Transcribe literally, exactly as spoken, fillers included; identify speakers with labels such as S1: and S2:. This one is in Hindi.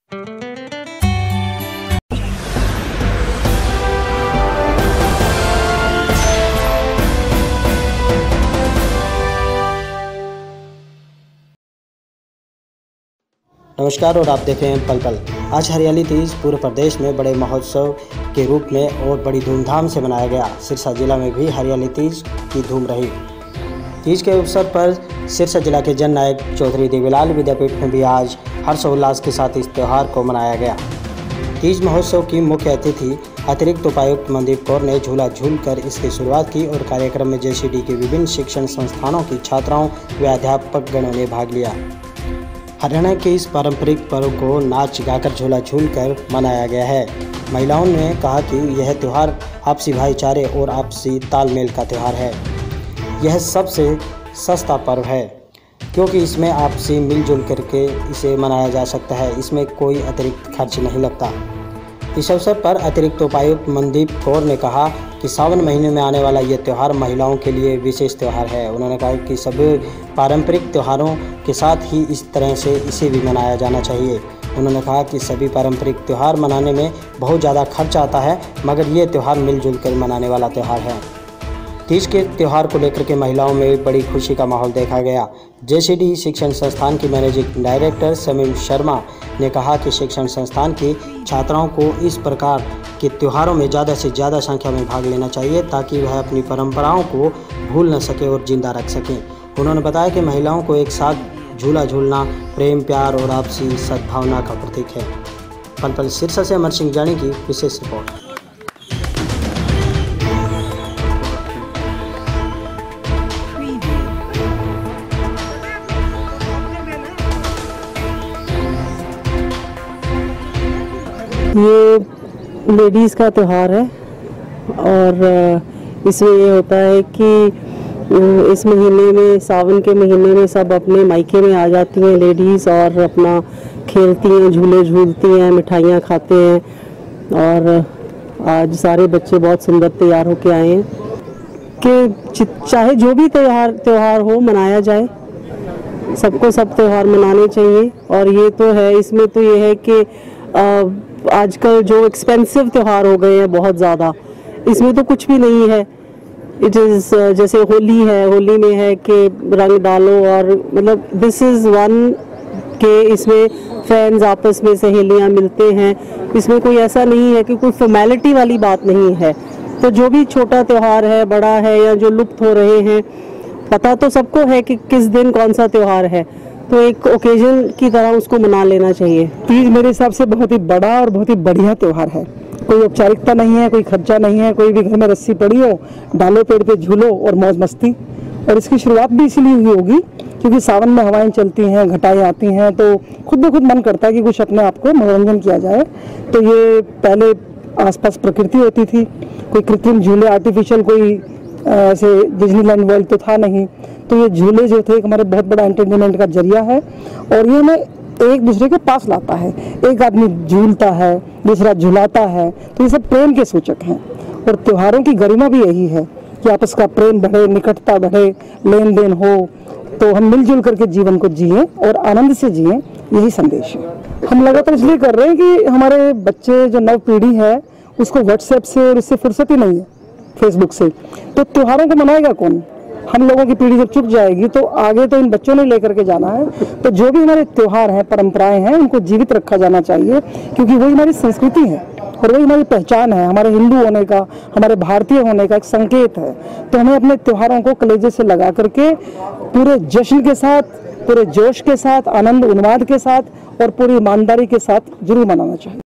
S1: नमस्कार और आप देख रहे हैं पल पल। आज हरियाली तीज पूरे प्रदेश में बड़े महोत्सव के रूप में और बड़ी धूमधाम से मनाया गया। सिरसा जिला में भी हरियाली तीज की धूम रही। तीज के अवसर पर सिरसा जिला के जन नायक चौधरी देवीलाल विद्यापीठ में भी आज हर्षोल्लास के साथ इस त्यौहार को मनाया गया। तीज महोत्सव की मुख्य अतिथि अतिरिक्त उपायुक्त मनदीप कौर ने झूला झूल कर इसकी शुरुआत की और कार्यक्रम में जेसीडी के विभिन्न शिक्षण संस्थानों की छात्राओं व अध्यापक गणों ने भाग लिया। हरियाणा के इस पारंपरिक पर्व को नाच गाकर झूला झूल कर मनाया गया है। महिलाओं ने कहा कि यह त्यौहार आपसी भाईचारे और आपसी तालमेल का त्यौहार है। यह सबसे सस्ता पर्व है क्योंकि इसमें आपसी मिलजुल करके इसे मनाया जा सकता है। इसमें कोई अतिरिक्त खर्च नहीं लगता। इस अवसर पर अतिरिक्त उपायुक्त मनदीप कौर ने कहा कि सावन महीने में आने वाला ये त्यौहार महिलाओं के लिए विशेष त्यौहार है। उन्होंने कहा कि सभी पारंपरिक त्योहारों के साथ ही इस तरह से इसे भी मनाया जाना चाहिए। उन्होंने कहा कि सभी पारंपरिक त्यौहार मनाने में बहुत ज़्यादा खर्च आता है, मगर ये त्यौहार मिलजुल कर मनाने वाला त्यौहार है। तीज के त्यौहार को लेकर के महिलाओं में बड़ी खुशी का माहौल देखा गया। जेसीडी शिक्षण संस्थान की मैनेजिंग डायरेक्टर समीम शर्मा ने कहा कि शिक्षण संस्थान की छात्राओं को इस प्रकार के त्योहारों में ज़्यादा से ज़्यादा संख्या में भाग लेना चाहिए ताकि वह अपनी परंपराओं को भूल न सके और जिंदा रख सकें। उन्होंने बताया कि महिलाओं को एक साथ झूला झूलना प्रेम, प्यार और आपसी सद्भावना का प्रतीक है। पल पल सिरसा से अमर सिंह जानी की विशेष रिपोर्ट।
S2: ये लेडीज़ का त्यौहार है और इसमें ये होता है कि इस महीने में, सावन के महीने में सब अपने मायके में आ जाती हैं लेडीज़ और अपना खेलती हैं, झूले झूलती हैं, मिठाइयाँ खाते हैं। और आज सारे बच्चे बहुत सुंदर तैयार होके आए हैं कि चाहे जो भी त्यौहार त्यौहार हो मनाया जाए, सबको सब त्यौहार मनाने चाहिए। और ये तो है, इसमें तो ये है कि आजकल जो एक्सपेंसिव त्यौहार हो गए हैं बहुत ज़्यादा, इसमें तो कुछ भी नहीं है। इट इज़ जैसे होली है, होली में है कि रंग डालो और मतलब दिस इज़ वन के इसमें फ्रेंड्स आपस में सहेलियां मिलते हैं। इसमें कोई ऐसा नहीं है कि कोई फॉर्मेलिटी वाली बात नहीं है। तो जो भी छोटा त्यौहार है, बड़ा है या जो लुप्त हो रहे हैं, पता तो सबको है कि किस दिन कौन सा त्यौहार है, तो एक ओकेजन की तरह उसको मना लेना चाहिए।
S3: तीज मेरे हिसाब से बहुत ही बड़ा और बहुत ही बढ़िया त्यौहार है। कोई औपचारिकता नहीं है, कोई खर्चा नहीं है, कोई भी घर में रस्सी पड़ी हो, डालो पेड़ पे झूलो और मौज मस्ती। और इसकी शुरुआत भी इसीलिए हुई होगी क्योंकि सावन में हवाएं चलती हैं, घटाएं आती हैं, तो खुद ब खुद मन करता है कि कुछ अपने आप को मनोरंजन किया जाए। तो ये पहले आसपास प्रकृति होती थी, कोई कृत्रिम झूले, आर्टिफिशियल कोई ऐसे डिज्नीलैंड वर्ल्ड तो था नहीं। तो ये झूले जो थे हमारे बहुत बड़ा एंटरटेनमेंट का जरिया है और ये हमें एक दूसरे के पास लाता है। एक आदमी झूलता है, दूसरा झुलाता है, तो ये सब प्रेम के सूचक हैं। और त्योहारों की गरिमा भी यही है कि आपस का प्रेम बढ़े, निकटता बढ़े, लेन देन हो, तो हम मिलजुल करके जीवन को जिए और आनंद से जिए, यही संदेश है। हम लगातार इसलिए कर रहे हैं कि हमारे बच्चे जो नव पीढ़ी है उसको व्हाट्सएप से और इससे फुर्सत ही नहीं है, फेसबुक से, तो त्योहारों को मनाएगा कौन? हम लोगों की पीढ़ी जब चुक जाएगी तो आगे तो इन बच्चों ने लेकर के जाना है। तो जो भी हमारे त्योहार हैं, परंपराएं हैं, उनको जीवित रखा जाना चाहिए क्योंकि वही हमारी संस्कृति है और वही हमारी पहचान है। हमारे हिंदू होने का, हमारे भारतीय होने का एक संकेत है। तो हमें अपने त्योहारों को कलेजे से लगा करके पूरे जश्न के साथ, पूरे जोश के साथ, आनंद उन्माद के साथ और पूरी ईमानदारी के साथ जरूर मनाना चाहिए।